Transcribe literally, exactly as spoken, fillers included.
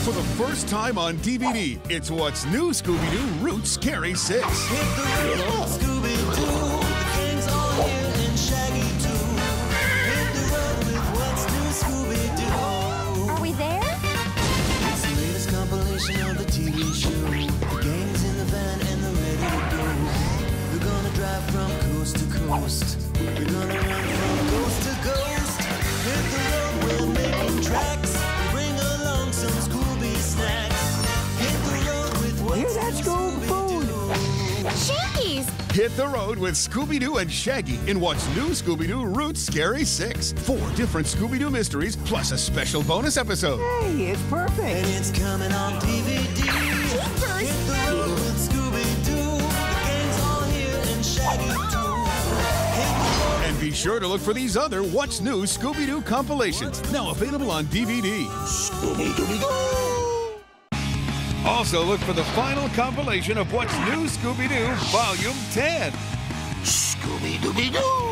For the first time on D V D, it's What's New Scooby-Doo Root Scary six. Hit the road, Scooby-Doo. The gang's all here and Shaggy too. Hit the road with What's New Scooby-Doo. Are we there? It's the latest compilation of the T V show. The gang's in the van and they're ready to go. We're gonna drive from coast to coast. We're gonna run from coast to coast. Hit the road, we're making tracks. Bring along some Scooby snacks. Hit the road with What's Hear that, Scoob? Food. Shaggy's! Hit the road with Scooby-Doo and Shaggy in What's New Scooby-Doo Root Scary six. Four different Scooby-Doo mysteries, plus a special bonus episode. Hey, it's perfect. And it's coming on D V D. Keepers! Hit the road with Scooby-Doo. The gang's all here and Shaggy too. Hit the road. And be sure to look for these other What's New Scooby-Doo compilations, now available on D V D. Scooby-Dooby-Doo! Also look for the final compilation of What's New Scooby-Doo Volume ten. Scooby-Dooby-Doo!